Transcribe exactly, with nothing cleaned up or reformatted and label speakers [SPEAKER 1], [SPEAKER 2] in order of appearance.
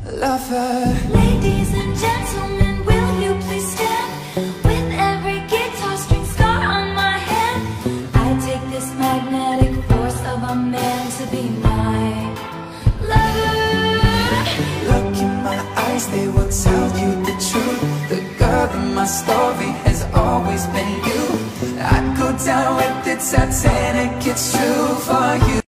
[SPEAKER 1] lover.
[SPEAKER 2] Ladies and gentlemen, will you please stand? With every guitar string scar on my hand, I take this magnetic force of a man to be my lover.
[SPEAKER 1] Look in my eyes, they will tell you the truth. The girl in my story has always been you. I'd go down with the Titanic, it's true for you.